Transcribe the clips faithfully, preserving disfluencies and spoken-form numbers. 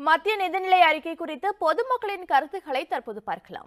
மத்திய நிதிநிலை அறிக்கை குறித்து பொதுமக்களின் கருத்துக்களை தற்போது பார்க்கலாம்.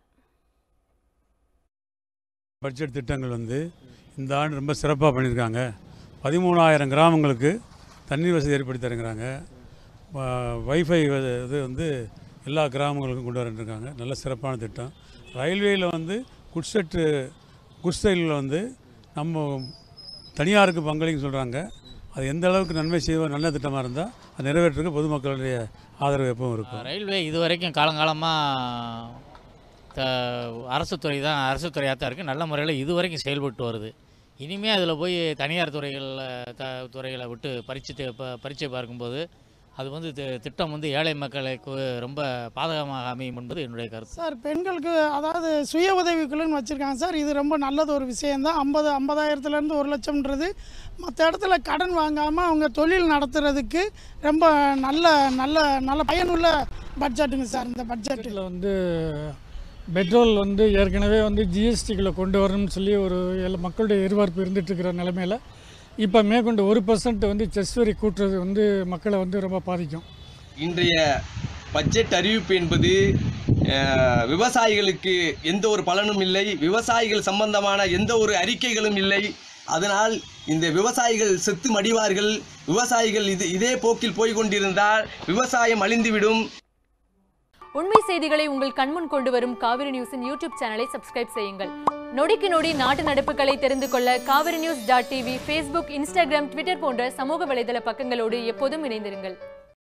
பட்ஜெட் திட்டங்கள் வந்து இந்த ஆண்டு ரொம்ப சிறப்பாக பண்ணியிருக்காங்க. பதிமூணாயிரம் கிராமங்களுக்கு தண்ணீர் வசதி ஏற்படுத்தி தருங்கிறாங்க. வைஃபை இது வந்து எல்லா கிராமங்களுக்கும் கொண்டு வந்துருக்காங்க. நல்ல சிறப்பான திட்டம். ரயில்வேயில் வந்து குட்செட்டு குட்ஸ் ரயிலில் வந்து நம்ம தனியாருக்கு பங்களின்னு சொல்கிறாங்க. அது எந்த அளவுக்கு நன்மை செய்வோம் நல்ல திட்டமாக இருந்தால் அது நிறைவேற்றுக்கு பொதுமக்களுடைய ஆதரவு எப்பவும் இருக்கும். ரயில்வே இது வரைக்கும் காலங்காலமாக அரசு துறை தான் அரசு துறையாக தான் இருக்குது. நல்ல முறையில் இது வரைக்கும் செயல்பட்டு வருது. இனிமேல் அதில் போய் தனியார் துறைகளில் த துறைகளை விட்டு பரிச்சு பரீட்சை பார்க்கும்போது அது வந்து திட்டம் வந்து ஏழை மக்களுக்கு ரொம்ப பாதகமாக அமையும் என்பது என்னுடைய கருத்து. சார், பெண்களுக்கு அதாவது சுய உதவிக்குழுன்னு வச்சுருக்காங்க சார். இது ரொம்ப நல்லது ஒரு விஷயந்தான். ஐம்பது ஐம்பதாயிரத்துலேருந்து ஒரு லட்சம்ன்றது மற்ற இடத்துல கடன் வாங்காமல் அவங்க தொழில் நடத்துறதுக்கு ரொம்ப நல்ல நல்ல நல்ல பயனுள்ள பட்ஜெட்டுங்க சார். இந்த பட்ஜெட்டில் வந்து பெட்ரோல் வந்து ஏற்கனவே வந்து ஜிஎஸ்டிக்குள்ளே கொண்டு வரணும்னு சொல்லி ஒரு மக்களுடைய எதிர்பார்ப்பு இருந்துகிட்ருக்கிற நிலைமையில் இப்போ மேற்கொண்டு ஒரு பர்சன்ட் வந்து செஸ் வரி கூட்டுறது வந்து மக்களை வந்து ரொம்ப பாதிக்கும். இன்றைய பட்ஜெட் அறிவிப்பு என்பது விவசாயிகளுக்கு எந்த ஒரு பலனும் இல்லை, விவசாயிகள் சம்பந்தமான எந்த ஒரு அறிக்கைகளும் இல்லை. அதனால் இந்த விவசாயிகள் செத்து மடிவார்கள். விவசாயிகள் இது இதே போக்கில் போய்கொண்டிருந்தால் விவசாயம் அழிந்துவிடும். உண்மை செய்திகளை உங்கள் கண்முன் கொண்டு வரும் காவிரி நியூஸின் யூடியூப் சேனலை சப்ஸ்கிரைப் செய்யுங்கள். நொடிக்கு நொடி நாட்டு நடப்புகளை தெரிந்து கொள்ள Kaveri news dot TV, Facebook, Instagram, Twitter போன்ற சமூக வலைதள பக்கங்களோடு எப்போதும் இணைந்திருங்கள்.